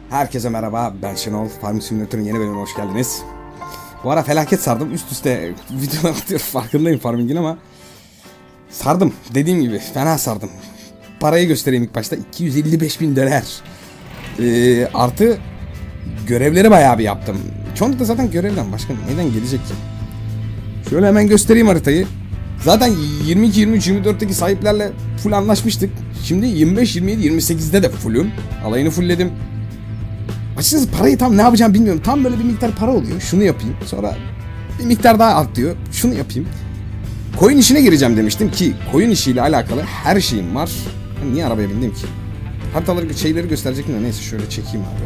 Herkese merhaba, ben Şenol. Farming Simulator'ın yeni bölümüne hoş geldiniz. Bu ara felaket sardım. Üst üste videolar atıyorum, farkındayım Farming'in ama sardım. Dediğim gibi fena sardım. Parayı göstereyim ilk başta. 255.000 dolar. Artı görevleri bayağı bir yaptım. Çoğunlukla zaten görevden başka neden gelecek ki? Şöyle hemen göstereyim haritayı. Zaten 22, 23, 24'teki sahiplerle full anlaşmıştık. Şimdi 25, 27, 28'de de fullüm. Alayını fullledim. Açıkçası parayı tam ne yapacağım bilmiyorum. Tam böyle bir miktar para oluyor. Şunu yapayım. Sonra bir miktar daha artıyor. Şunu yapayım. Koyun işine gireceğim demiştim ki koyun işiyle alakalı her şeyim var. Ben niye arabaya bindim ki? Haritaları, şeyleri gösterecektim de neyse şöyle çekeyim abi.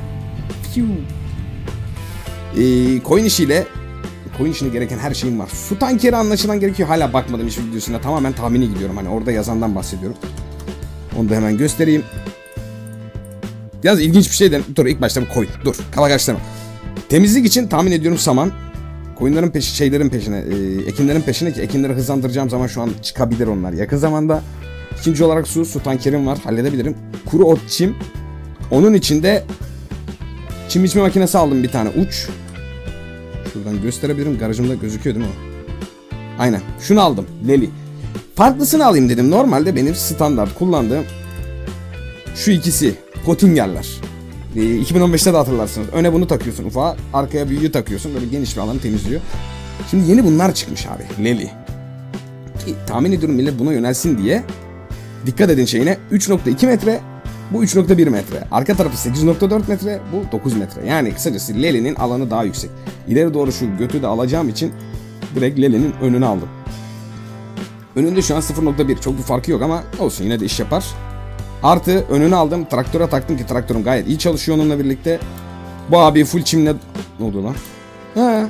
Koyun işine gereken her şeyim var. Su tankeri anlaşılan gerekiyor. Hala bakmadım hiç videosuna. Tamamen tahmini gidiyorum. Hani orada yazandan bahsediyorum. Onu da hemen göstereyim. Biraz ilginç bir şeyden. Dur ilk başta bir koyun. Dur. Kala kaçtırma. Temizlik için tahmin ediyorum saman. Koyunların şeylerin peşine, ekinlerin peşine ki ekinleri hızlandıracağım zaman şu an çıkabilir onlar. Yakın zamanda. İkinci olarak su tankerim var. Halledebilirim. Kuru ot, çim. Onun içinde çim biçme makinesi aldım bir tane uç. Şuradan gösterebilirim. Garajımda gözüküyor değil mi o? Aynen. Şunu aldım. Leli. Farklısını alayım dedim. Normalde benim standart kullandığım şu ikisi. Pottinger'ler. 2015'te de hatırlarsınız. Öne bunu takıyorsun ufağa. Arkaya büyüğü takıyorsun. Böyle geniş bir alanı temizliyor. Şimdi yeni bunlar çıkmış abi. Leli. Ki tahmin ediyorum millet buna yönelsin diye. Dikkat edin şeyine. 3.2 metre. Bu 3.1 metre. Arka tarafı 8.4 metre. Bu 9 metre. Yani kısacası Leli'nin alanı daha yüksek. İleri doğru şu götü de alacağım için direkt Leli'nin önünü aldım. Önünde şu an 0.1. Çok bir farkı yok ama olsun yine de iş yapar. Artı önünü aldım. Traktöre taktım ki traktörüm gayet iyi çalışıyor onunla birlikte. Bu abi full çimle... Ne oldu lan? He.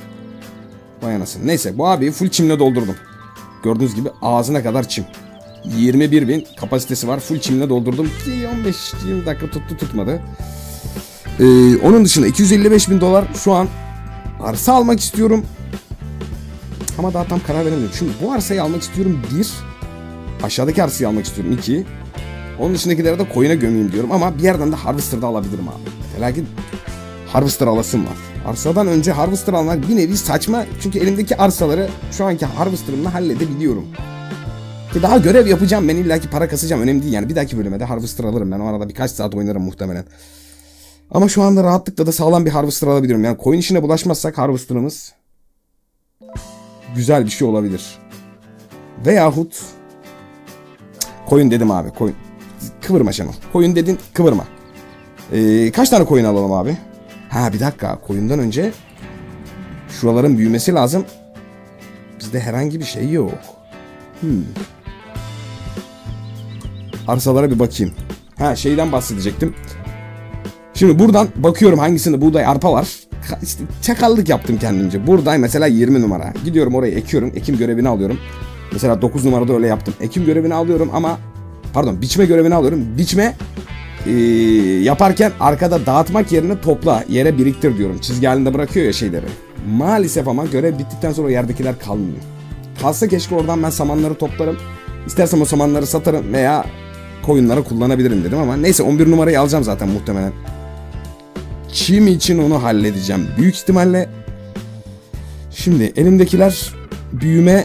Vay anasını. Neyse bu abi full çimle doldurdum. Gördüğünüz gibi ağzına kadar çim. 21.000 kapasitesi var. Full çimle doldurdum. 15-20 dakika tuttu tutmadı. Onun dışında 255.000 dolar şu an arsa almak istiyorum. Ama daha tam karar veremedim. Şimdi bu arsayı almak istiyorum 1. Aşağıdaki arsayı almak istiyorum 2. Onun dışındakileri de koyuna gömeyim diyorum ama bir yerden de Harvester'da alabilirim abi. Felaket Harvester alasım var. Arsadan önce Harvester almak bir nevi saçma. Çünkü elimdeki arsaları şu anki Harvester'ımla halledebiliyorum. Ki daha görev yapacağım. Ben illaki para kasacağım. Önemli değil yani. Bir dahaki bölüme de Harvester alırım. Ben o arada birkaç saat oynarım muhtemelen. Ama şu anda rahatlıkla da sağlam bir Harvester alabiliyorum. Yani koyun işine bulaşmazsak Harvester'ımız güzel bir şey olabilir. Veyahut koyun dedim abi. Koyun. Kıvırma Şenol. Koyun dedin kıvırma. Kaç tane koyun alalım abi? Ha bir dakika. Koyundan önce şuraların büyümesi lazım. Bizde herhangi bir şey yok. Arsalara bir bakayım. Ha şeyden bahsedecektim. Şimdi buradan bakıyorum hangisinde buğday arpa var. İşte çakallık yaptım kendimce. Buğday mesela 20 numara. Gidiyorum oraya ekiyorum. Ekim görevini alıyorum. Mesela 9 numarada öyle yaptım. Ekim görevini alıyorum ama biçme görevini alıyorum. Biçme yaparken arkada dağıtmak yerine topla, yere biriktir diyorum. Çizgi halinde bırakıyor ya şeyleri. Maalesef ama görev bittikten sonra o yerdekiler kalmıyor. Kalsa keşke oradan ben samanları toplarım. İstersem o samanları satarım veya koyunlara kullanabilirim dedim ama neyse 11 numarayı alacağım zaten muhtemelen. Çim için onu halledeceğim büyük ihtimalle. Şimdi elimdekiler büyüme.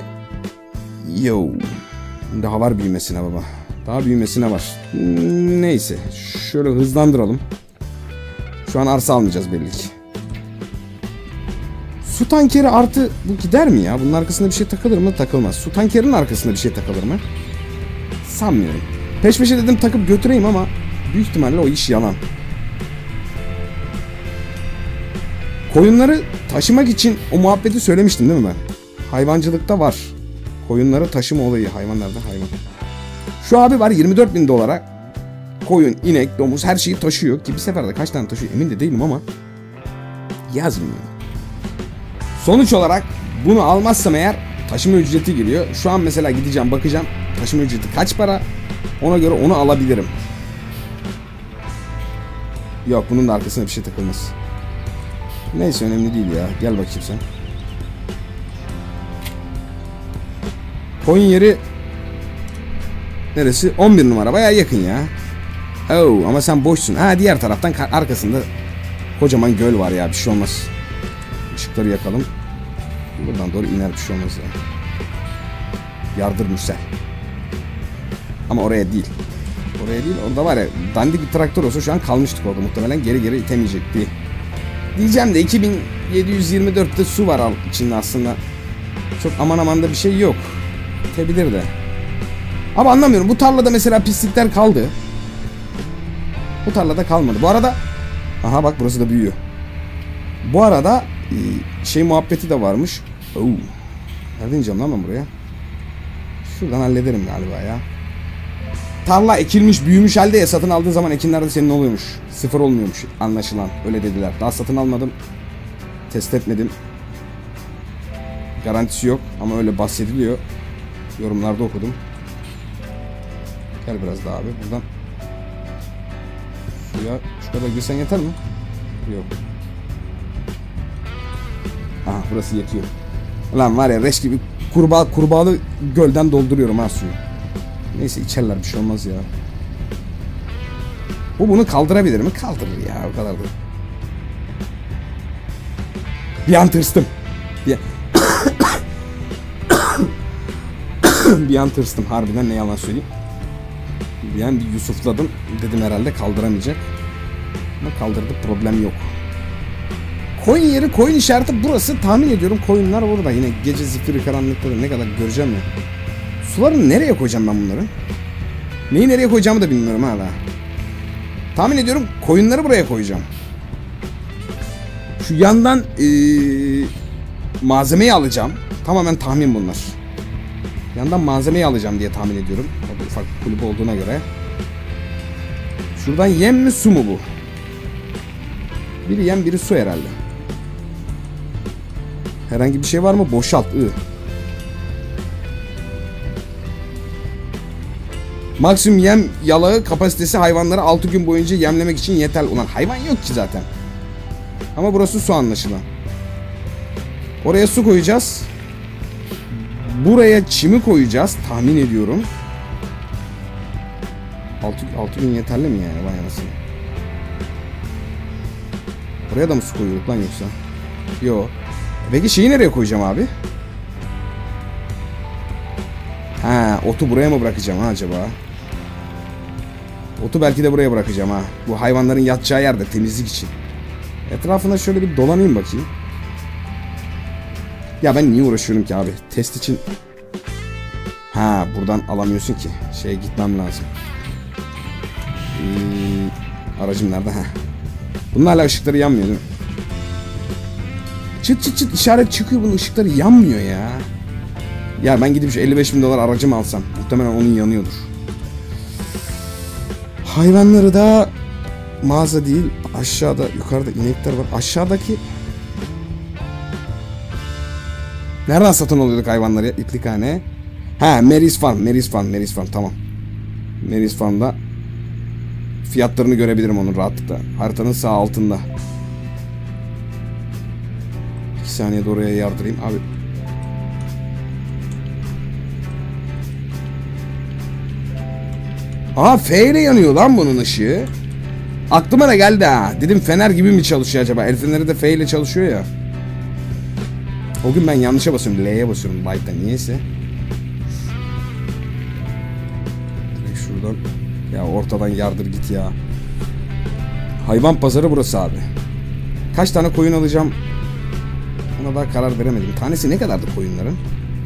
Daha var büyümesine baba. Daha büyümesine var. Neyse. Şöyle hızlandıralım. Şu an arsa almayacağız belli ki. Su tankeri artı bu gider mi ya? Bunun arkasında bir şey takılır mı? Takılmaz. Su tankerinin arkasında bir şey takılır mı? Sanmıyorum. Peş peşe dedim takıp götüreyim ama büyük ihtimalle o iş yalan. Koyunları taşımak için o muhabbeti söylemiştim değil mi ben? Hayvancılıkta var. Koyunları taşıma olayı. Hayvanlarda hayvan. Şu abi var 24.000 dolara. Koyun, inek, domuz her şeyi taşıyor. Ki bir seferde kaç tane taşıyor emin de değilim ama yazmıyor. Sonuç olarak bunu almazsam eğer taşıma ücreti giriyor. Şu an mesela gideceğim bakacağım. Taşıma ücreti kaç para? Ona göre onu alabilirim. Yok bunun da arkasına bir şey takılmaz. Neyse önemli değil ya. Gel bakayım sen. Koyun yeri neresi? 11 numara. Bayağı yakın ya. Oh, ama sen boşsun. Ha, diğer taraftan arkasında kocaman göl var ya, bir şey olmaz. Işıkları yakalım. Buradan doğru iner, bir şey olmaz ya. Yardır Mürsel. Ama oraya değil. Oraya değil, orada var ya, dandik bir traktör olsa şu an kalmıştık orada, muhtemelen geri itemeyecekti. Diyeceğim de 2724'te su var içinde aslında. Çok aman da bir şey yok. İtebilir de. Ama anlamıyorum, bu tarlada mesela pislikler kaldı. Bu tarlada kalmadı. Bu arada, aha bak burası da büyüyor. Bu arada şey muhabbeti de varmış. Oo. Nereden ineceğim lan ben buraya? Şuradan hallederim galiba ya. Tarla ekilmiş, büyümüş halde ya, satın aldığın zaman ekinler de senin oluyormuş. Sıfır olmuyormuş anlaşılan. Öyle dediler. Daha satın almadım. Test etmedim. Garantisi yok ama öyle bahsediliyor. Yorumlarda okudum. Gel biraz daha abi buradan. Suya şu kadar girsen yeter mi? Yok. Aha, burası yetiyor. Lan var ya, reş gibi kurbağalı gölden dolduruyorum ha suyu. Neyse, içerler, bir şey olmaz ya. Bunu kaldırabilir mi? Kaldırır ya, o kadar da. Bir an tırstım. Bir an tırstım harbiden, ne yalan söyleyeyim. Bir an bir yusufladım. Dedim herhalde kaldıramayacak. Ama kaldırdı, problem yok. Koyun yeri, koyun işareti burası. Tahmin ediyorum koyunlar burada. Yine gece zifiri karanlıkta da ne kadar göreceğim ya. Sularını nereye koyacağım ben bunları? Neyi nereye koyacağımı da bilmiyorum hala. Tahmin ediyorum koyunları buraya koyacağım. Şu yandan malzemeyi alacağım. Tamamen tahmin bunlar. Yandan malzemeyi alacağım diye tahmin ediyorum. Orada ufak bir kulübe olduğuna göre. Şuradan yem mi su mu bu? Biri yem, biri su herhalde. Herhangi bir şey var mı? Boşalt. Maksimum yem yalağı kapasitesi hayvanları 6 gün boyunca yemlemek için yeter. Ulan hayvan yok ki zaten. Ama burası su anlaşılan. Oraya su koyacağız. Buraya çimi koyacağız. Tahmin ediyorum. 6 gün yeterli mi yani? Vay anasını. Oraya da mı su koyuyorduk lan yoksa? Yo. Peki şeyi nereye koyacağım abi? Ha, otu buraya mı bırakacağım ha acaba? Otu belki de buraya bırakacağım ha. Bu hayvanların yatacağı yerde, temizlik için. Etrafına şöyle bir dolanayım bakayım. Ya ben niye uğraşıyorum ki abi? Test için. Ha, buradan alamıyorsun ki. Gitmem lazım. Aracım nerede? Ha. Bunun hala ışıkları yanmıyor değil mi? Çıt çıt çıt işaret çıkıyor, bunun ışıkları yanmıyor ya. Ya ben gidip şu 55.000 dolar aracımı alsam muhtemelen onun yanıyordur. Hayvanları da mağaza değil, aşağıda, yukarıda inekler var. Aşağıdaki nereden satın alıyorduk hayvanları ya? İplikhane. Ha, Mary's Farm tamam. Mary's Farm'da fiyatlarını görebilirim onun rahatlıkla. Haritanın sağ altında. 2 saniyede oraya yardırayım abi. Aha, F ile yanıyor lan bunun ışığı. Aklıma da geldi ha. Dedim fener gibi mi çalışıyor acaba? El feneri de F ile çalışıyor ya. O gün ben yanlışa basıyorum. L'ye basıyorum light'ta niyeyse. Direkt şuradan. Ya ortadan yardır git ya. Hayvan pazarı burası abi. Kaç tane koyun alacağım? Ona daha karar veremedim. Tanesi ne kadardı koyunların?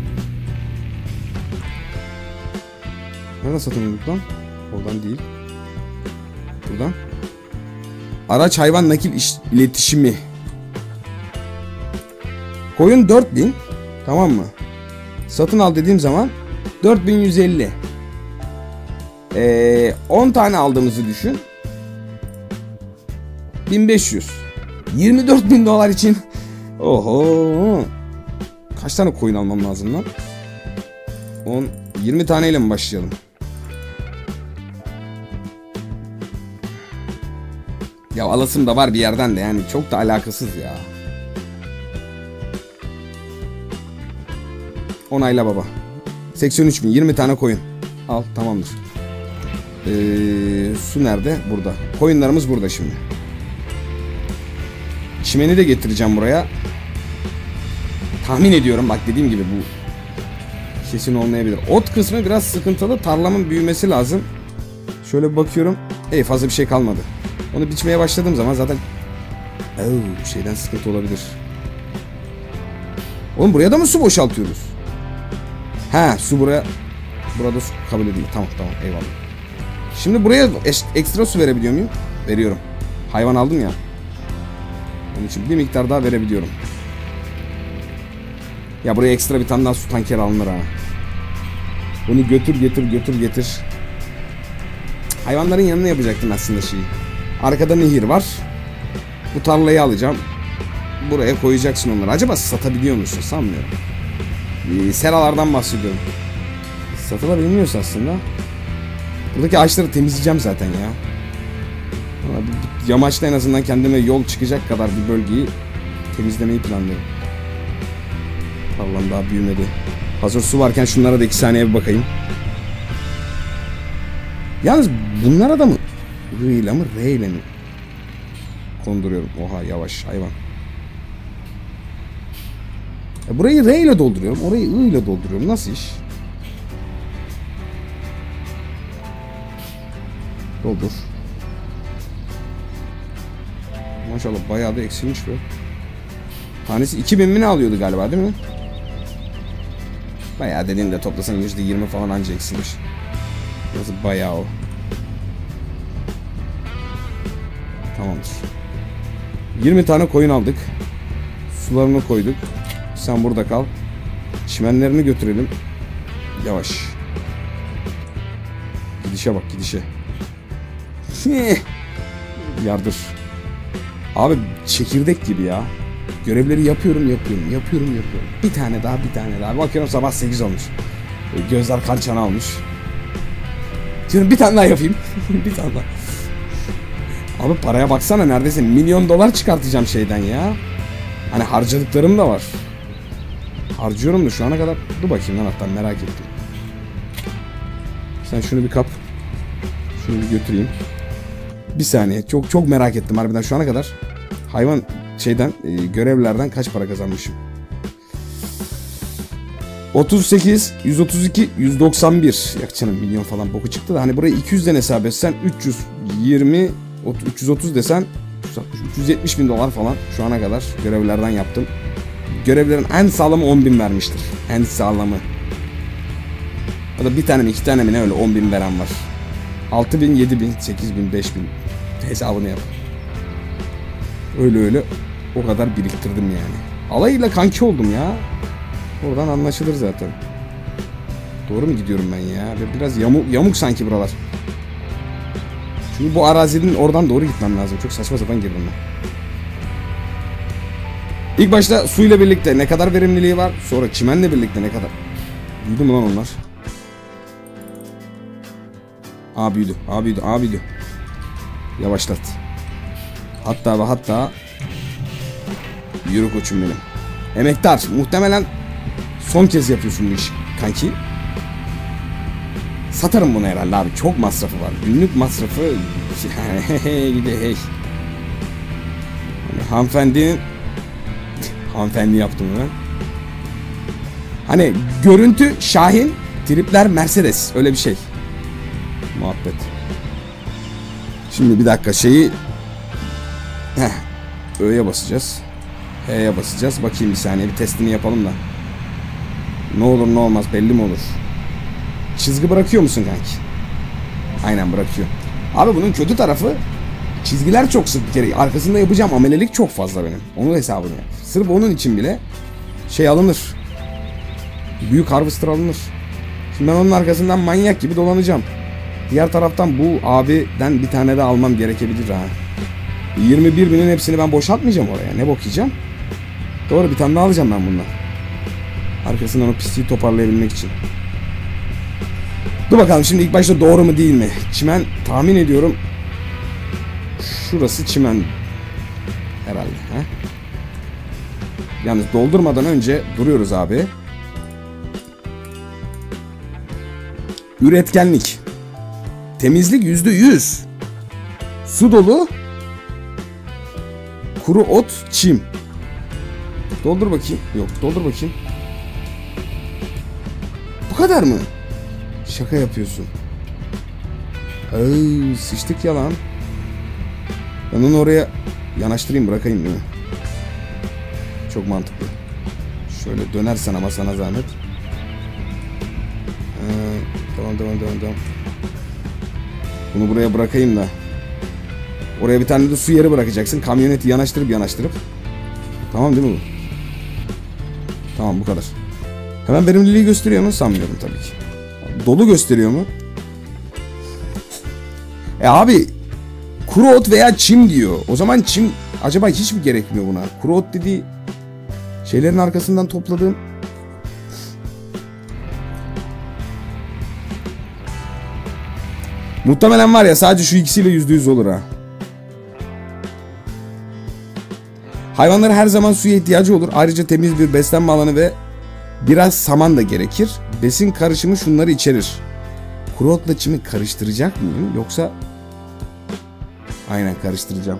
Nereden satın alıyorduk lan? Oradan değil. Buradan. Araç hayvan nakil iletişimi. Koyun 4000. Tamam mı? Satın al dediğim zaman 4150. 10 tane aldığımızı düşün. 1500. 24.000 dolar için. Oho. Kaç tane koyun almam lazım lan? 20 taneyle mi başlayalım? Ya alasım da var bir yerden de, yani çok da alakasız ya. Onayla baba. 83.000, 20 tane koyun. Al, tamamdır. Su nerede? Burada. Koyunlarımız burada şimdi. Çimeni de getireceğim buraya. Tahmin ediyorum, bak dediğim gibi bu kesin olmayabilir. Ot kısmı biraz sıkıntılı. Tarlamın büyümesi lazım. Şöyle bir bakıyorum. Fazla bir şey kalmadı. Onu biçmeye başladığım zaman zaten şeyden sıkıntı olabilir. Oğlum buraya da mı su boşaltıyoruz? Su buraya. Burada su kabul edildi. Tamam eyvallah. Şimdi buraya ekstra su verebiliyor muyum? Veriyorum. Hayvan aldım ya. Onun için bir miktar daha verebiliyorum. Ya buraya ekstra bir tane daha su tankeri alınır ha. Bunu götür getir. Hayvanların yanına yapacaktım aslında şeyi. Arkada nehir var. Bu tarlayı alacağım. Buraya koyacaksın onları. Acaba satabiliyor musun? Sanmıyorum. Seralardan bahsediyorum. Satılabilmiyorsa aslında. Buradaki ağaçları temizleyeceğim zaten ya. Yamaçta en azından kendime yol çıkacak kadar bir bölgeyi temizlemeyi planlıyorum. Tarlam daha büyümedi. Hazır su varken şunlara da 2 saniye bir bakayım. Yalnız bunlara da mı R ile mi R ile mi konduruyorum? Oha yavaş hayvan. Burayı R ile dolduruyorum. Orayı I ile dolduruyorum. Nasıl iş? Doldur. Maşallah bayağı da eksilmiş bu. Tanesi 2000 mi ne alıyordu galiba değil mi? Bayağı dediğimde toplasan %20 falan anca eksilmiş. Nasıl bayağı o. Tamamdır. 20 tane koyun aldık. Sularını koyduk. Sen burada kal. Çimenlerini götürelim. Yavaş. Gidişe bak gidişe. Yardır. Abi çekirdek gibi ya. Görevleri yapıyorum. Bir tane daha. Bakıyorum sabah 8 olmuş. Gözler kan çana almış. Diyorum bir tane daha yapayım. Bir tane daha. Abi paraya baksana, neredeyse $1.000.000 çıkartacağım şeyden ya. Hani harcadıklarım da var. Harcıyorum da şu ana kadar. Dur bakayım lan, hatta merak ettim. Sen şunu bir kap. Şunu bir götüreyim. Bir saniye. Çok merak ettim harbiden şu ana kadar. Hayvan şeyden görevlerden kaç para kazanmışım? 38, 132, 191. Yak canım, milyon falan boku çıktı da hani burayı 200'den hesap etsen 320, 330 desen 370 bin dolar falan şu ana kadar görevlerden yaptım. Görevlerin en sağlamı 10.000 vermiştir. En sağlamı. O da bir tane mi 2 tane mi ne öyle 10.000 veren var. 6.000, 7.000, 8.000, 5.000 hesabını yap. Öyle o kadar biriktirdim yani. Alayıyla kanki oldum ya. Oradan anlaşılır zaten. Doğru mu gidiyorum ben ya? Biraz yamuk sanki buralar. Çünkü bu arazinin oradan doğru gitmem lazım. Çok saçma sapan girdim ben. İlk başta suyla birlikte ne kadar verimliliği var. Sonra çimenle birlikte ne kadar. Büyüdü mü lan onlar? Büyüdü. Yavaşlat. Hatta yürü koçum benim. Emektar, muhtemelen son kez yapıyorsun bu işi kanki. Satarım bunu herhalde abi. Çok masrafı var. Günlük masrafı hey. Hanımefendi yaptım ben. Hani görüntü Şahin, tripler Mercedes, öyle bir şey. Muhabbet. Şimdi bir dakika şeyi Ö'ye basacağız. H'ye basacağız. Bakayım bir saniye, bir testini yapalım da. Ne olur ne olmaz belli mi olur? Çizgi bırakıyor musun kanki? Aynen bırakıyor. Abi bunun kötü tarafı çizgiler çok sık bir kere. Arkasında yapacağım amelelik çok fazla benim. Onun hesabını yap. Sırf onun için bile şey alınır. Büyük harvester alınır. Şimdi ben onun arkasından manyak gibi dolanacağım. Diğer taraftan bu abiden bir tane de almam gerekebilir ha. 21.000'in hepsini ben boşaltmayacağım oraya. Ne bok yiyeceğim? Doğru, bir tane daha alacağım ben bundan. Arkasından o pisliği toparlayabilmek için. Dur bakalım şimdi ilk başta doğru mu değil mi? Çimen tahmin ediyorum. Şurası çimen. Herhalde. He? Yalnız doldurmadan önce duruyoruz abi. Üretkenlik. Temizlik %100. Su dolu. Kuru ot, çim. Doldur bakayım. Yok, doldur bakayım. Bu kadar mı? Şaka yapıyorsun. Ay, sıçtık ya lan. Ben onu oraya yanaştırayım, bırakayım değil mi? Çok mantıklı. Şöyle dönersen ama sana zahmet. Tamam. Bunu buraya bırakayım da. Oraya bir tane de su yeri bırakacaksın. Kamyoneti yanaştırıp. Tamam değil mi bu? Tamam, bu kadar. Hemen verimliliği gösteriyor mu? Sanmıyorum tabii ki. Dolu gösteriyor mu? Abi kuru ot veya çim diyor. O zaman çim acaba hiç mi gerekmiyor buna? Kuru ot dediği şeylerin arkasından topladığım. Muhtemelen var ya, sadece şu ikisiyle %100 olur ha. Hayvanlara her zaman suya ihtiyacı olur. Ayrıca temiz bir beslenme alanı ve biraz saman da gerekir. Besin karışımı şunları içerir. Kuru otla çimi karıştıracak mıyım yoksa? Aynen, karıştıracağım.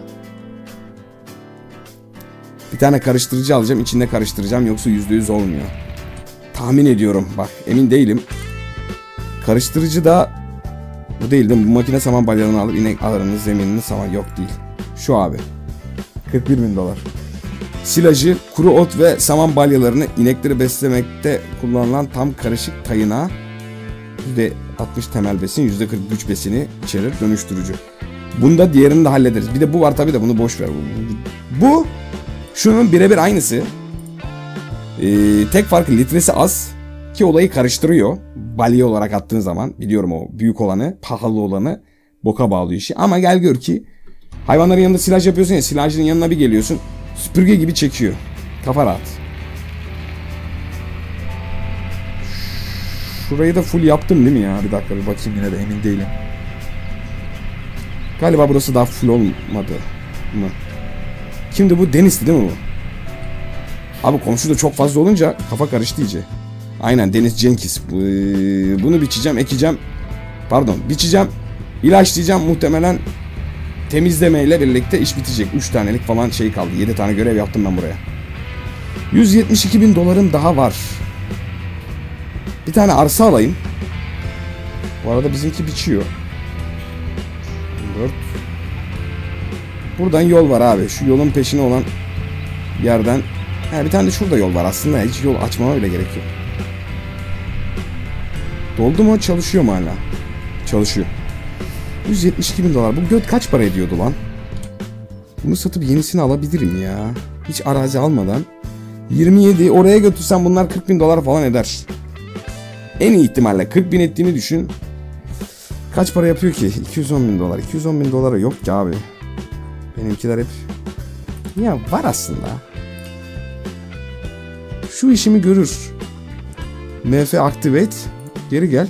Bir tane karıştırıcı alacağım, içinde karıştıracağım, yoksa %100 olmuyor. Tahmin ediyorum, bak emin değilim. Karıştırıcı da bu değil değil mi? Bu makine saman balyalarını alır, inek ağırını, zeminini saman, yok değil. Şu abi. 41.000 dolar. Silajı, kuru ot ve saman balyalarını inekleri beslemekte kullanılan tam karışık kaynağı. %60 temel besin, %40 güç besini içerir, dönüştürücü. Bunda diğerini de hallederiz. Bir de bu var tabi de, bunu boş ver. Bu şunun birebir aynısı. Tek farkı litresi az ki olayı karıştırıyor. Balya olarak attığın zaman, biliyorum o büyük olanı, pahalı olanı boka bağlıyor işi. Ama gel gör ki hayvanların yanında silaj yapıyorsun ya, silajın yanına bir geliyorsun, süpürge gibi çekiyor. Kafa rahat. Şurayı da full yaptım değil mi ya? Bir dakika bir bakayım, yine de emin değilim. Galiba burası daha full olmadı mı? Kimdi bu? Deniz'ti değil mi bu? Abi komşu da çok fazla olunca kafa karıştı iyice. Aynen, Deniz Cengiz. Bunu biçeceğim, ekeceğim. Pardon, biçeceğim, ilaçlayacağım, muhtemelen temizlemeyle birlikte iş bitecek. 3 tanelik falan şey kaldı. 7 tane görev yaptım ben buraya. 172.000 dolarım daha var. Bir tane arsa alayım. Bu arada bizimki biçiyor. 4. Buradan yol var abi. Şu yolun peşine olan yerden. Bir tane de şurada yol var aslında. Hiç yol açmama bile gerek yok. Doldu mu? Çalışıyor mu hala? Çalışıyor. 172.000 dolar. Bu göt kaç para ediyordu lan? Bunu satıp yenisini alabilirim ya. Hiç arazi almadan. 27. Oraya götürsem bunlar 40.000 dolar falan eder. En iyi ihtimalle 40.000 ettiğini düşün. Kaç para yapıyor ki? 210.000 dolar. 210.000 dolara yok ki abi. Benimkiler hep... Ya var aslında. Şu işimi görür. MF Activate. Geri gel.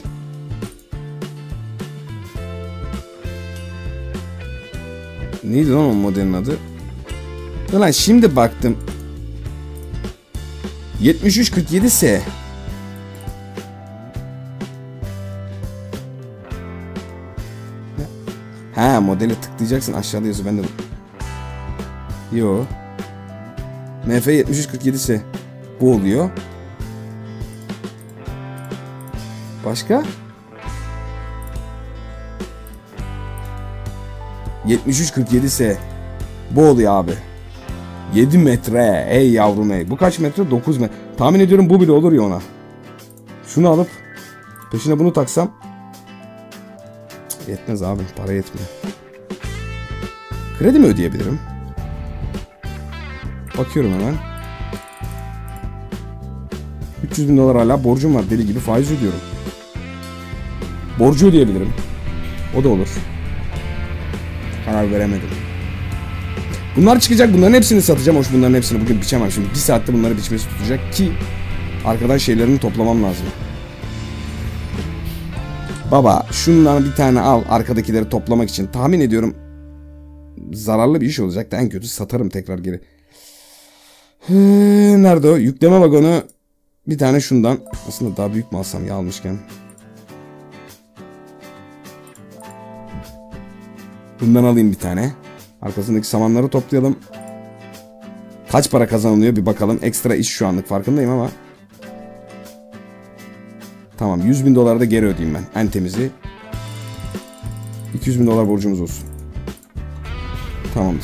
Neydi lan o modelin adı? Ulan şimdi baktım. 7347S. Ha, modele tıklayacaksın, aşağıda yazıyor, ben de. Yo. MF 7347S. Bu oluyor. Başka? 7347S. Bu oluyor abi. 7 metre. Ey yavrum ey. Bu kaç metre? 9 metre. Tahmin ediyorum bu bile olur ya ona. Şunu alıp peşine bunu taksam. Yetmez abi. Para yetmiyor. Kredi mi ödeyebilirim? Bakıyorum hemen. 300.000 dolar hala borcum var. Deli gibi faiz ödüyorum. Borcu ödeyebilirim. O da olur. Karar veremedim. Bunlar çıkacak. Bunların hepsini satacağım. Hoş, bunların hepsini bugün biçemem. Şimdi 1 saatte bunları biçmesi tutacak ki arkadan şeylerini toplamam lazım. Baba şundan bir tane al, arkadakileri toplamak için. Tahmin ediyorum zararlı bir iş olacak da en kötü satarım tekrar geri. Nerede o? Yükleme vagonu. Bir tane şundan. Aslında daha büyük mü alsam ya, almışken. Bundan alayım bir tane. Arkasındaki samanları toplayalım. Kaç para kazanılıyor bir bakalım. Ekstra iş şu anlık farkındayım ama. Tamam, 100.000 doları da geri ödeyeyim ben. En temizi. 200.000 dolar borcumuz olsun. Tamamdır.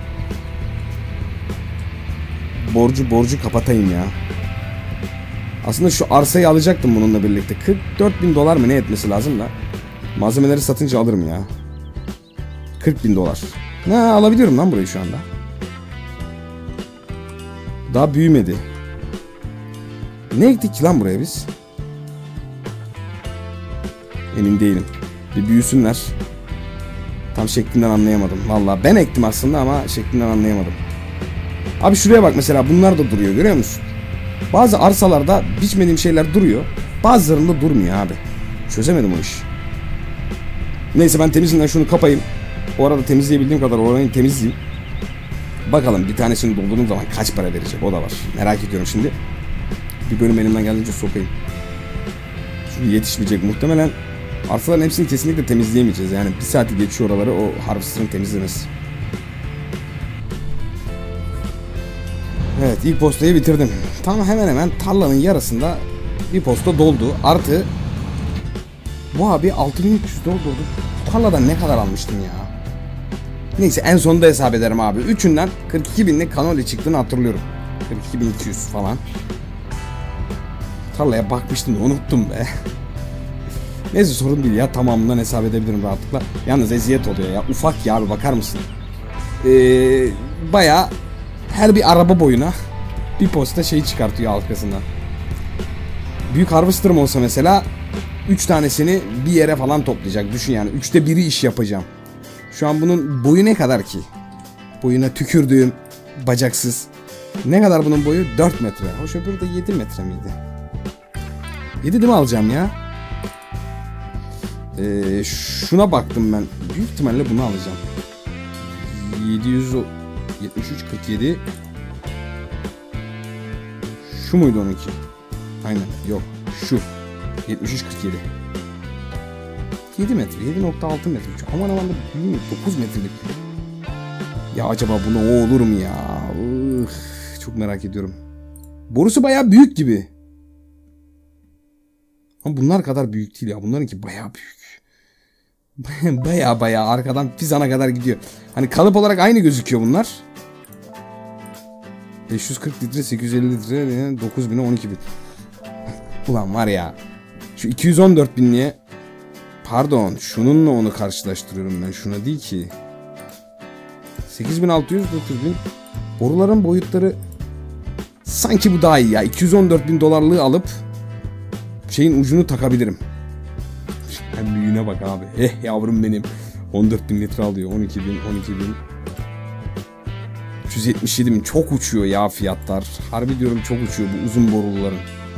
Borcu kapatayım ya. Aslında şu arsayı alacaktım bununla birlikte. 44.000 dolar mı ne etmesi lazım da. Malzemeleri satınca alırım ya. 40.000 dolar. Ha, alabiliyorum lan burayı şu anda. Daha büyümedi. Ne ektik ki lan buraya biz? Emin değilim. Bir büyüsünler. Tam şeklinden anlayamadım. Vallahi ben ektim aslında ama şeklinden anlayamadım. Abi şuraya bak mesela, bunlar da duruyor, görüyor musun? Bazı arsalarda biçmediğim şeyler duruyor. Bazılarında durmuyor abi. Çözemedim o işi. Neyse ben temizliğinden şunu kapayım. O arada temizleyebildiğim kadar orayı temizleyeyim. Bakalım bir tanesini doldurduğum zaman kaç para verecek, o da var. Merak ediyorum şimdi. Bir bölüm elimden geldiğince sokayım. Çünkü yetişmeyecek muhtemelen. Arsaların hepsini kesinlikle temizleyemeyeceğiz. Yani bir saati geçiyor oraları o harvester'ın temizlemesi. Evet, ilk postayı bitirdim. Tam hemen hemen tarlanın yarısında bir posta doldu. Artı bu abi 6.300 doldurdu. Tarladan ne kadar almıştım ya. Neyse en sonunda hesap ederim abi. Üçünden 42.000'lik kanoli çıktığını hatırlıyorum. 42.200 falan. Tarlaya bakmıştım da unuttum be. Neyse sorun değil ya, tamamından hesap edebilirim rahatlıkla. Yalnız eziyet oluyor ya, ufak ya abi, bakar mısın? Bayağı her bir araba boyuna bir posta şey çıkartıyor arkasından. Büyük harvester'ım olsa mesela 3 tanesini bir yere falan toplayacak. Düşün yani 3'te 1'i iş yapacağım. Şu an bunun boyu ne kadar ki? Boyuna tükürdüğüm bacaksız. Ne kadar bunun boyu? 4 metre. Hoş, öbürü de 7 metre miydi? 7 değil mi alacağım ya? Şuna baktım ben. Büyük ihtimalle bunu alacağım. 773.47. Şu muydu 12? Aynen, yok. Şu. 73.47. 7 metre. 7.6 metre. Aman aman da büyük. 9 metrelik. Ya acaba buna o olur mu ya? Çok merak ediyorum. Borusu bayağı büyük gibi. Ama bunlar kadar büyük değil ya. Bunlarınki bayağı büyük. Bayağı arkadan fizana kadar gidiyor. Hani kalıp olarak aynı gözüküyor bunlar. 540 litre, 850 litre, 9.000'e 12.000. Ulan var ya. Şu 214.000'liğe, pardon, şununla onu karşılaştırıyorum ben. Şuna değil ki. 8.600, 9.000. Boruların boyutları sanki bu daha iyi ya. 214.000 dolarlığı alıp şeyin ucunu takabilirim. Hem büyüğüne bak abi. Yavrum benim. 14.000 litre alıyor. 12.000, 12.000. 377.000. Çok uçuyor ya fiyatlar. Harbi diyorum, çok uçuyor bu uzun boruluların.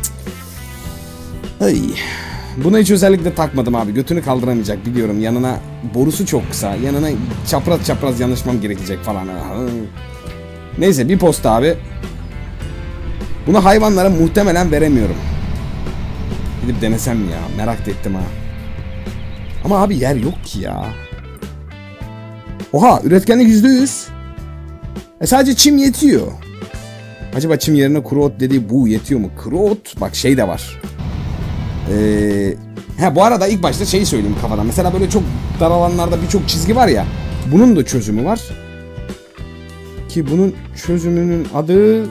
Ay. Buna hiç özellikle takmadım abi. Götünü kaldıramayacak biliyorum. Yanına borusu çok kısa. Yanına çapraz yanaşmam gerekecek falan. Neyse bir posta abi. Bunu hayvanlara muhtemelen veremiyorum. Gidip denesem mi ya? Merak da ettim ha. Ama abi yer yok ki ya. Oha, üretkenlik %100. Sadece çim yetiyor. Acaba çim yerine kuru ot dediği bu yetiyor mu? Kuru ot bak şey de var. Bu arada ilk başta şeyi söyleyeyim kafadan. Mesela böyle çok dar alanlarda birçok çizgi var ya. Bunun da çözümü var. Ki bunun çözümünün adı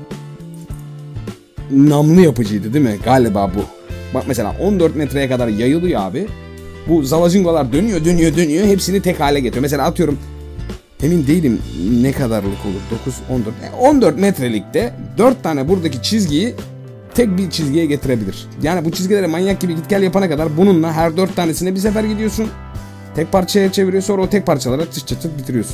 namlu yapıcıydı değil mi? Galiba bu. Bak mesela 14 metreye kadar yayılıyor abi. Bu zavazingolar dönüyor. Hepsini tek hale getiriyor. Mesela atıyorum, emin değilim ne kadarlık olur. 9, 14. 14 metrelikte 4 tane buradaki çizgiyi tek bir çizgiye getirebilir. Yani bu çizgilere manyak gibi git gel yapana kadar bununla her 4 tanesine bir sefer gidiyorsun. Tek parçaya çeviriyor, sonra o tek parçalara çıt bitiriyorsun.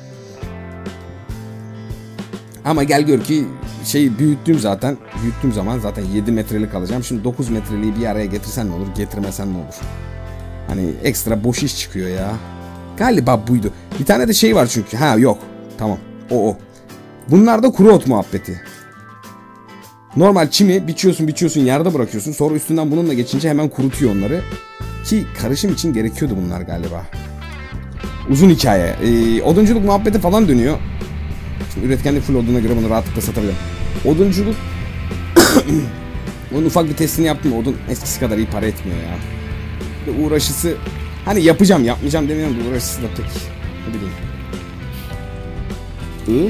Ama gel gör ki büyüttüğüm zaman zaten 7 metrelik alacağım. Şimdi 9 metreliği bir araya getirsen ne olur, getirmesen ne olur. Hani ekstra boş iş çıkıyor ya. Galiba buydu. Bir tane de şey var çünkü. Yok. Tamam. O. Bunlar da kuru ot muhabbeti. Normal çimi biçiyorsun yerde bırakıyorsun. Sonra üstünden bununla geçince hemen kurutuyor onları. Ki karışım için gerekiyordu bunlar galiba. Uzun hikaye. Odunculuk muhabbeti falan dönüyor. Şimdi üretkenlik full olduğuna göre bunu rahatlıkla satabilirim. Odunculuk onun ufak bir testini yaptım. Odun eskisi kadar iyi para etmiyor ya. Ve uğraşısı hani yapmayacağım demiyorum da uğraşısı da pek ne bileyim.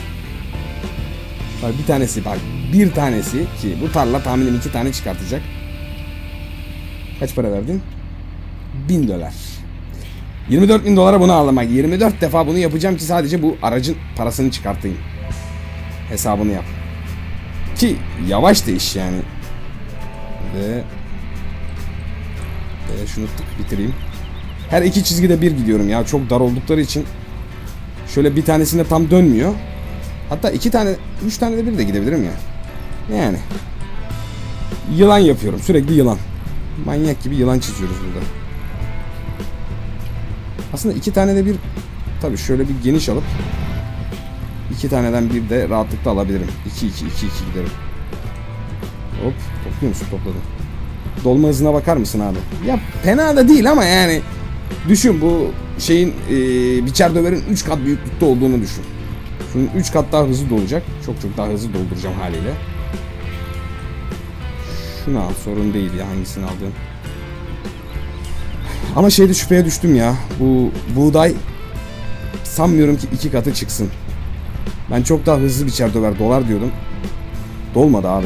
Bak bir tanesi ki bu tarla tahminim 2 tane çıkartacak. Kaç para verdin? $1000. $24.000 bunu aldım. 24 defa bunu yapacağım ki sadece bu aracın parasını çıkartayım. Hesabını yap. Ki yavaş da iş yani. Ve şunu bitireyim. Her 2 çizgide bir gidiyorum ya. Çok dar oldukları için. Şöyle bir tanesinde tam dönmüyor. Hatta 2 tane, 3 tane de bir de gidebilirim ya. Yani. Yılan yapıyorum. Sürekli yılan. Manyak gibi yılan çiziyoruz burada. Aslında 2 tane de bir tabii şöyle bir geniş alıp 2 taneden bir de rahatlıkla alabilirim. 2 giderim. Hop, topluyor musun? Topladım. Dolma hızına bakar mısın abi? Ya fena da değil ama yani düşün bu şeyin biçer döverin 3 kat büyüklükte olduğunu düşün. Şunun 3 kat daha hızlı dolacak. Çok daha hızlı dolduracağım haliyle. Şunu al, sorun değil ya hangisini aldığım. Ama şüpheye düştüm ya. Bu buğday sanmıyorum ki 2 katı çıksın. Ben çok daha hızlı biçer döver dolar diyordum. Dolmadı abi.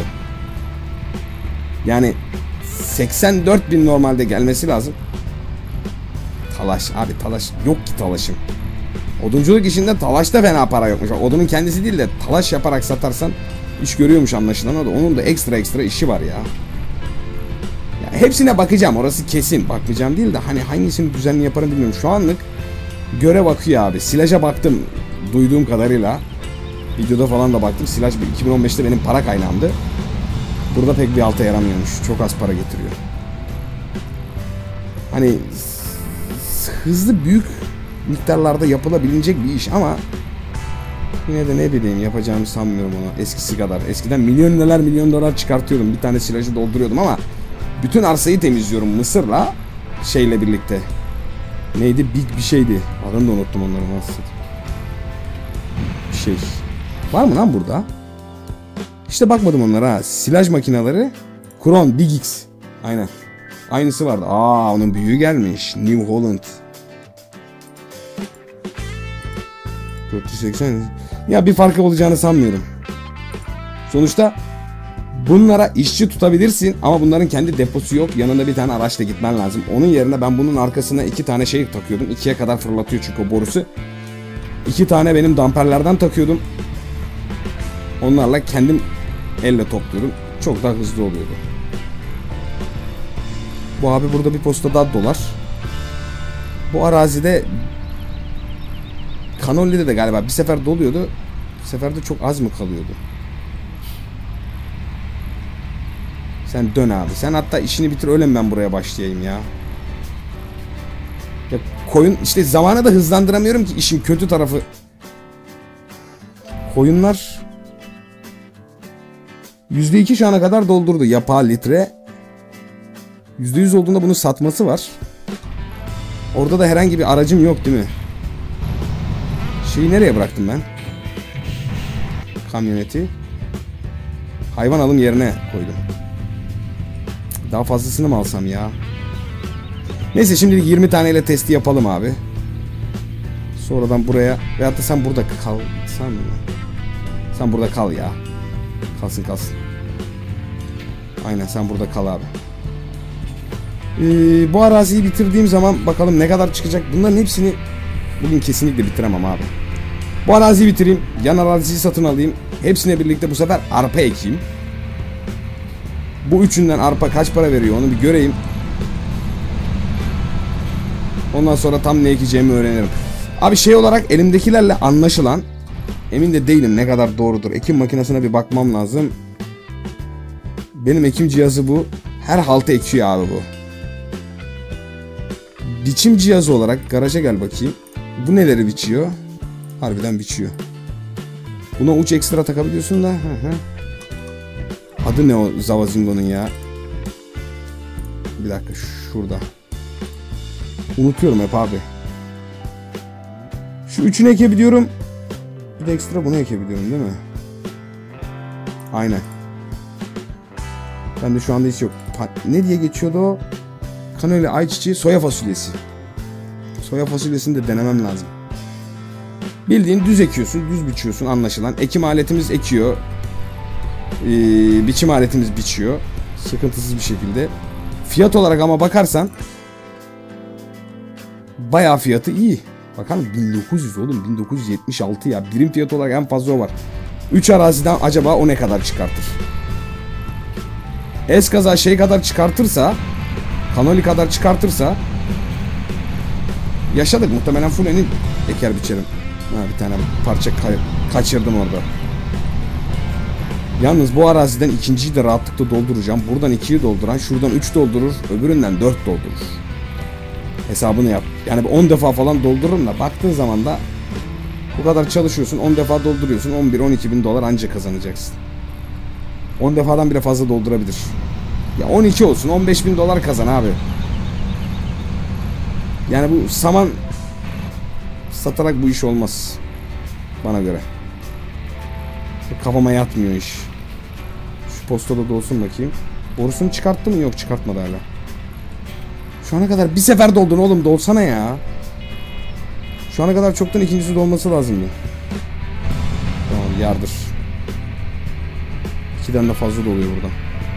Yani 84.000 normalde gelmesi lazım. Talaş abi, talaş yok ki talaşım. Odunculuk işinde talaşta fena para yokmuş. Odunun kendisi değil de talaş yaparak satarsan iş görüyormuş anlaşılan. Onun da ekstra işi var ya. Hepsine bakacağım, orası kesin. Bakmayacağım değil de hani hangisini düzenli yaparım bilmiyorum. Şu anlık göre bakıyor abi. Silaja baktım duyduğum kadarıyla. Videoda falan da baktım. Silaj 2015'te benim para kaynağımdı. Burada pek bir alta yaramıyormuş. Çok az para getiriyor. Hani hızlı büyük miktarlarda yapılabilecek bir iş ama yine de ne bileyim yapacağımı sanmıyorum onu eskisi kadar. Eskiden milyon dolar çıkartıyordum. Bir tane silajı dolduruyordum ama bütün arsayı temizliyorum Mısır'la şeyle birlikte. Neydi? Big bir şeydi. Adını da unuttum onların nasıl. Bir şey. Var mı lan burada? İşte bakmadım onlara ha. Silaj makineleri. Kron Big X. Aynen. Aynısı vardı. Onun büyüğü gelmiş. New Holland. 480. Ya bir farkı olacağını sanmıyorum. Sonuçta bunlara işçi tutabilirsin ama bunların kendi deposu yok. Yanında bir tane araçla gitmen lazım. Onun yerine ben bunun arkasına 2 tane şey takıyordum. 2'ye kadar fırlatıyor çünkü o borusu. 2 tane benim damperlerden takıyordum. Onlarla kendim elle topluyordum. Çok daha hızlı oluyordu. Bu abi burada bir posta daha dolar. Bu arazide Kanolli'de de galiba bir sefer doluyordu. Bir sefer de çok az mı kalıyordu? Sen dön abi. Sen hatta işini bitir öyle mi ben buraya başlayayım ya? Ya koyun işte zamana da hızlandıramıyorum ki işin kötü tarafı. Koyunlar %2 şu ana kadar doldurdu. Yapağı litre. %100 olduğunda bunu satması var. Orada da herhangi bir aracım yok değil mi? Şeyi nereye bıraktım ben? Kamyoneti. Hayvan alım yerine koydum. Daha fazlasını mı alsam ya? Neyse şimdilik 20 taneyle testi yapalım abi. Sonradan buraya veyahut da sen burada kalsan mı? Sen burada kal ya. Kalsın. Aynen sen burada kal abi. Bu araziyi bitirdiğim zaman bakalım ne kadar çıkacak. Bunların hepsini bugün kesinlikle bitiremem abi. Bu araziyi bitireyim. Yan araziyi satın alayım. Hepsine birlikte bu sefer arpa ekeyim. Bu üçünden arpa kaç para veriyor onu bir göreyim. Ondan sonra tam ne ekeceğimi öğrenirim. Abi şey olarak elimdekilerle anlaşılan, emin de değilim ne kadar doğrudur. Ekim makinesine bir bakmam lazım. Benim ekim cihazı bu. Her halta ekiyor abi bu. Biçim cihazı olarak garaja gel bakayım. Bu neleri biçiyor? Harbiden biçiyor. Buna uç ekstra takabiliyorsun da. Adı ne o Zavazingo'nun ya? Bir dakika şurada. Unutuyorum hep abi. Şu üçünü ekebiliyorum. Bir de ekstra bunu ekebiliyorum değil mi? Aynen. Bende şu anda hiç yok. Ne diye geçiyordu o? Kanoli, ayçiçeği, soya fasulyesi. Soya fasulyesini de denemem lazım. Bildiğin düz ekiyorsun, düz biçiyorsun anlaşılan. Ekim aletimiz ekiyor. Biçim aletimiz biçiyor. Sıkıntısız bir şekilde. Fiyat olarak ama bakarsan bayağı fiyatı iyi. Bakar mısın? 1900 oğlum, 1976 ya. Birim fiyatı olarak en fazla o var. 3 araziden acaba o ne kadar çıkartır? Eskaza şey kadar çıkartırsa, kanoli kadar çıkartırsa yaşadık. Muhtemelen fullenin eker biçerim. Ha, bir tane parça kaçırdım orada. Yalnız bu araziden ikinciyi de rahatlıkla dolduracağım. Buradan 2'yi dolduran şuradan 3 doldurur. Öbüründen 4 doldurur. Hesabını yap. Yani 10 defa falan doldururum da baktığın zaman da bu kadar çalışıyorsun, 10 defa dolduruyorsun, 11-12 bin dolar anca kazanacaksın. 10 defadan bile fazla doldurabilir. Ya 12 olsun, 15 bin dolar kazan abi. Yani bu saman satarak bu iş olmaz. Bana göre. Kafama yatmıyor iş. Şu postada da olsun bakayım. Borusunu çıkarttı mı? Yok, çıkartmadı hala. Şu ana kadar bir sefer doldun oğlum, dolsana ya. Şu ana kadar çoktan ikincisi dolması lazımdı. Tamam, yardır. 2'den de fazla doluyor buradan.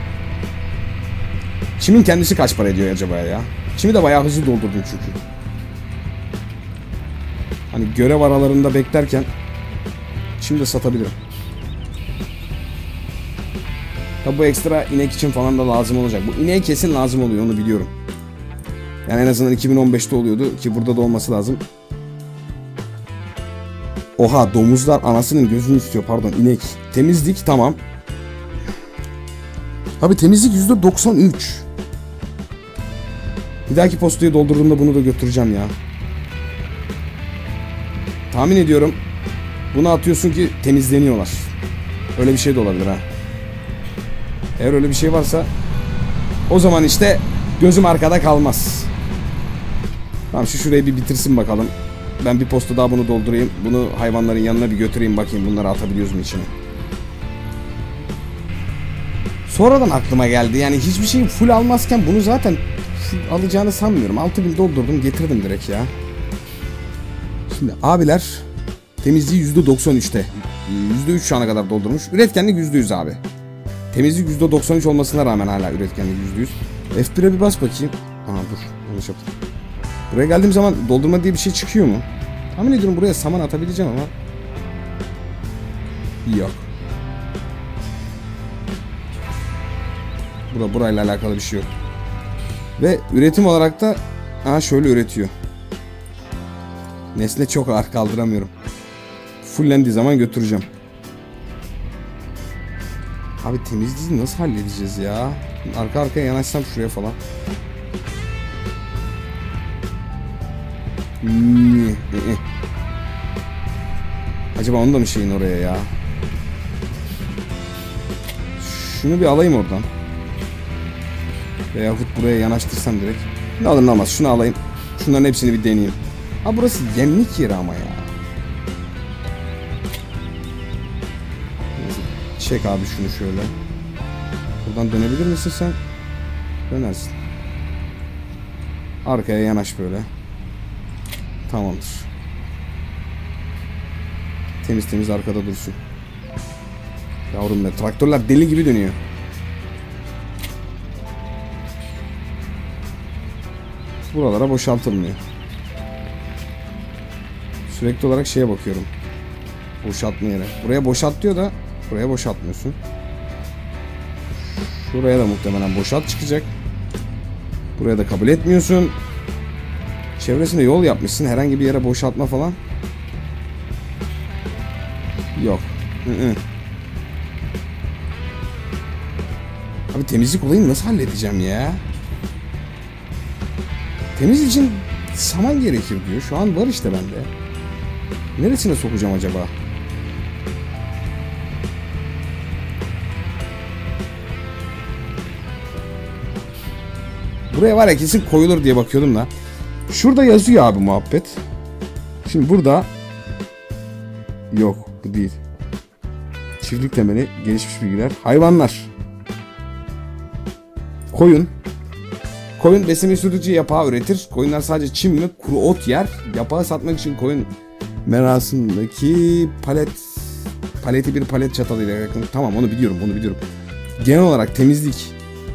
Çimin kendisi kaç para ediyor acaba ya? Çimi de bayağı hızlı doldurdum çünkü. Hani görev aralarında beklerken çim de satabilirim. Tabi bu ekstra inek için falan da lazım olacak. Bu ineğe kesin lazım oluyor, onu biliyorum. Yani en azından 2015'te oluyordu ki burada da olması lazım. Oha, domuzlar anasının gözünü istiyor, pardon, inek. Temizlik tamam. Abi temizlik %93. Bir dahaki postayı doldurduğumda bunu da götüreceğim ya. Tahmin ediyorum bunu atıyorsun ki temizleniyorlar. Öyle bir şey de olabilir ha. Eğer öyle bir şey varsa o zaman işte gözüm arkada kalmaz. Tamam, şurayı bir bitirsin bakalım. Ben bir posta daha bunu doldurayım. Bunu hayvanların yanına bir götüreyim, bakayım bunları atabiliyoruz mu içine. Sonradan aklıma geldi. Yani hiçbir şeyi full almazken bunu zaten full alacağını sanmıyorum. 6000 doldurdum, getirdim direkt ya. Şimdi abiler temizliği %93'te. %3 şu ana kadar doldurmuş. Üretkenlik %100 abi. Temizlik %93 olmasına rağmen hala üretkenlik %100. F1'e bir bas bakayım. Aa dur, yanlış yaptım. Buraya geldiğim zaman doldurma diye bir şey çıkıyor mu? Tahmin ediyorum buraya saman atabileceğim ama yok. Burayla alakalı bir şey yok. Ve üretim olarak da şöyle üretiyor. Nesne çok ağır, kaldıramıyorum. Fullendiği zaman götüreceğim. Abi temizliği nasıl halledeceğiz ya? Arka arkaya yanaşsam şuraya falan. Acaba onu da mı şeyin oraya ya? Şunu bir alayım oradan. Veyahut buraya yanaştırsam direkt. Ne alır ne olmaz, şunu alayım. Şunların hepsini bir deneyeyim. Ha, burası yemlik yeri ama ya. Çek abi şunu şöyle. Buradan dönebilir misin sen? Dönersin. Arkaya yanaş böyle. Tamamdır. Temiz temiz arkada dursun. Yavrum be, traktörler deli gibi dönüyor. Buralara boşaltılmıyor. Sürekli olarak şeye bakıyorum. Boşaltma yere. Buraya boşalt diyor da buraya boşaltmıyorsun. Şuraya da muhtemelen boşalt çıkacak. Buraya da kabul etmiyorsun. Çevresinde yol yapmışsın. Herhangi bir yere boşaltma falan yok. Abi temizlik olayını nasıl halledeceğim ya? Temiz için saman gerekir diyor. Şu an var işte bende. Neresine sokacağım acaba? Buraya var ya kesin koyulur diye bakıyordum da. Şurada yazıyor abi muhabbet. Şimdi burada Yok, bu değil. Çiftlik temeli, gelişmiş bilgiler. Hayvanlar. Koyun. Koyun besleme sürdükçe yapağı üretir. Koyunlar sadece çim ve kuru ot yer. Yapağı satmak için koyun merasındaki paleti bir palet çatalıyla yakın. Tamam, onu biliyorum, bunu biliyorum. Genel olarak temizlik.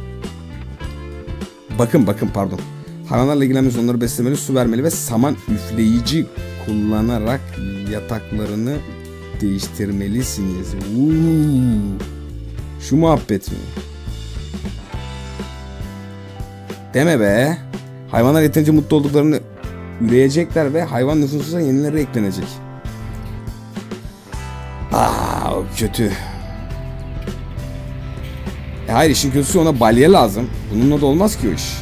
Bakın pardon. Hayvanlarla ilgilenmesi, onları beslemeli, su vermeli ve saman üfleyici kullanarak yataklarını değiştirmelisiniz. Şu muhabbet mi? Deme be. Hayvanlar yeterince mutlu olduklarını üreyecekler ve hayvan nüfusuna yenileri eklenecek. O kötü. Hayır, işin kötüsü ona balya lazım. Bununla da olmaz ki o iş.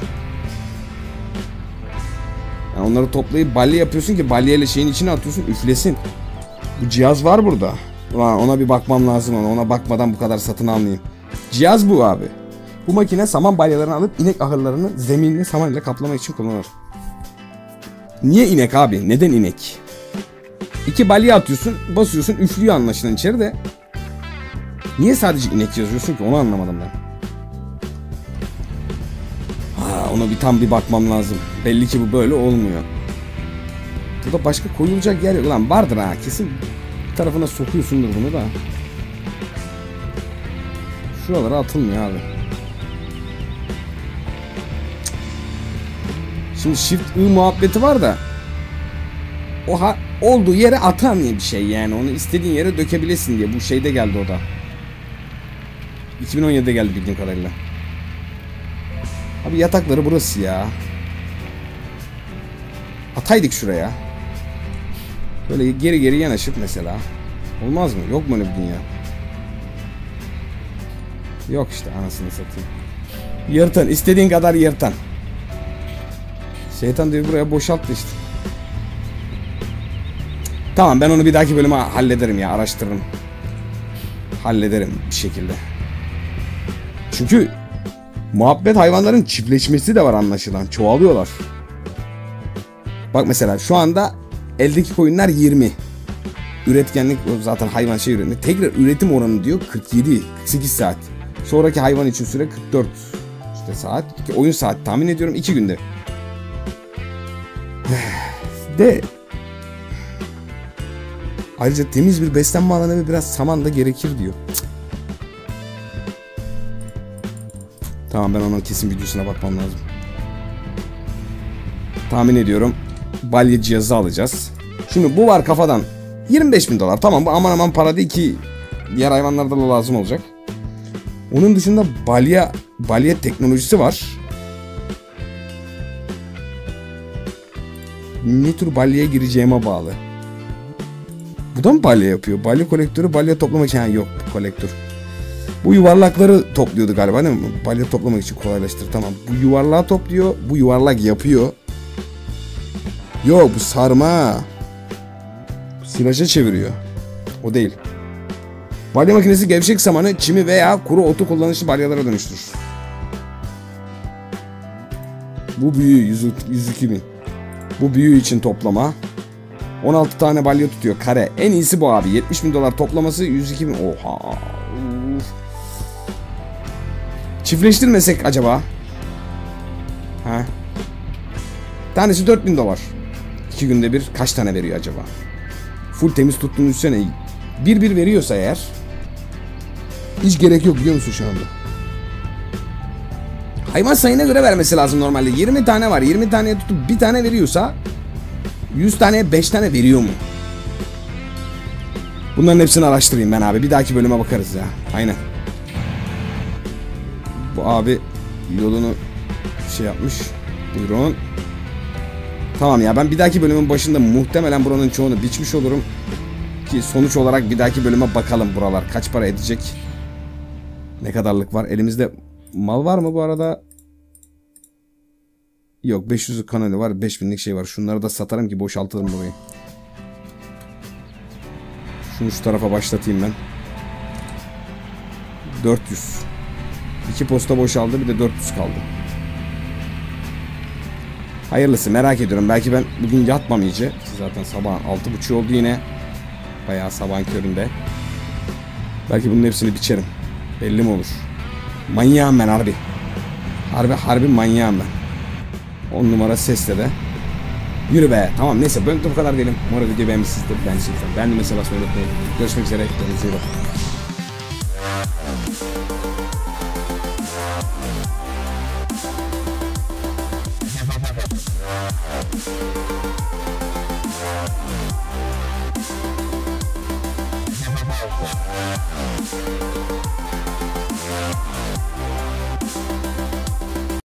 Yani onları toplayıp balya yapıyorsun ki balyayla şeyin içine atıyorsun, üflesin. Bu cihaz var burada. Ulan ona bir bakmam lazım, ona bakmadan bu kadar satın almayayım. Cihaz bu abi. Bu makine saman balyalarını alıp inek ahırlarını zeminini saman ile kaplamak için kullanılır. Niye inek abi? Neden inek? 2 balya atıyorsun, basıyorsun, üflüyor anlaşılan içeri de. Niye sadece inek yazıyorsun ki? Onu anlamadım ben. Ona tam bir bakmam lazım. Belli ki bu böyle olmuyor. Burada başka koyulacak yer yok. Ulan vardır ha, kesin bir tarafına sokuyorsundur bunu da. Şuralara atılmıyor abi. Şimdi shift I muhabbeti var da olduğu yere atan diye bir şey yani. Onu istediğin yere dökebilesin diye. Bu şeyde geldi o da. 2017'de geldi bildiğim kadarıyla. Abi yatakları burası ya. Ataydık şuraya. Böyle geri yanaşıp mesela. Olmaz mı? Yok mu öyle bir dünya? Yok işte, anasını satayım. Yırtın. İstediğin kadar yırtın. Şeytan diyor buraya boşalttı işte. Tamam, ben onu bir dahaki bölüme hallederim ya. Araştırırım. Hallederim bir şekilde. Çünkü muhabbet hayvanların çiftleşmesi de var anlaşılan. Çoğalıyorlar. Bak mesela şu anda eldeki koyunlar 20. Üretkenlik zaten hayvan üretiyor. Tekrar üretim oranı diyor 47-48 saat. Sonraki hayvan için süre 44 işte saat. Oyun saat tahmin ediyorum 2 günde. De ayrıca temiz bir beslenme alanı ve biraz saman da gerekir diyor. Tamam, ben onun kesin videosuna bakmam lazım. Tahmin ediyorum balya cihazı alacağız. Şimdi bu var kafadan. 25.000 dolar. Tamam, bu aman para değil ki, diğer hayvanlarda da lazım olacak. Onun dışında balya teknolojisi var. Ne tür balyaya gireceğime bağlı. Bu da mı balya yapıyor? Balya kolektörü, balya toplamak için. Yok, kolektör. Bu yuvarlakları topluyordu galiba değil mi? Balya toplamak için kolaylaştır. Tamam. Bu yuvarlağı topluyor. Bu yuvarlak yapıyor. Yok, bu sarma. Silaja çeviriyor. O değil. Balya makinesi gevşek samanı, çimi veya kuru otu kullanışlı balyalara dönüştürür. Bu büyüğü 102.000. Bu büyüğü için toplama. 16 tane balya tutuyor kare. En iyisi bu abi. 70.000 dolar toplaması 102.000. Oha. Uf. Çiftleştirmesek acaba? Ha? Tanesi 4.000 dolar. 2 günde bir kaç tane veriyor acaba? Full temiz tuttuğunu düşünsene. Bir veriyorsa eğer hiç gerek yok biliyor musun şu anda? Hayvan sayına göre vermesi lazım normalde. 20 tane var. 20 taneye tutup bir tane veriyorsa 100 taneye 5 tane veriyor mu? Bunların hepsini araştırayım ben abi. Bir dahaki bölüme bakarız ya. Aynen. Bu abi yolunu şey yapmış. Buyurun. Tamam ya, ben bir dahaki bölümün başında muhtemelen buranın çoğunu biçmiş olurum. Ki sonuç olarak bir dahaki bölüme bakalım buralar kaç para edecek. Ne kadarlık var? Elimizde mal var mı bu arada? Yok, 500'lük kanalı var, 5000'lik şey var. Şunları da satarım ki boşaltalım burayı. Şunu şu tarafa başlatayım ben. 400. 2 posta boşaldı, bir de 400 kaldı. Hayırlısı, merak ediyorum. Belki ben bugün yatmam iyice. Zaten sabah 6.30 oldu yine. Bayağı sabahın köründe. Belki bunun hepsini biçerim. Belli mi olur? Manyağım ben harbi. Harbi manyağım ben. 10 numara sesle de. Yürü be. Tamam neyse bölümde bu kadar diyelim. Umarım videoyu beğenmişsinizdir. Ben de mesela basmayı unutmayın. Görüşmek üzere. Kendinize iyi bakın.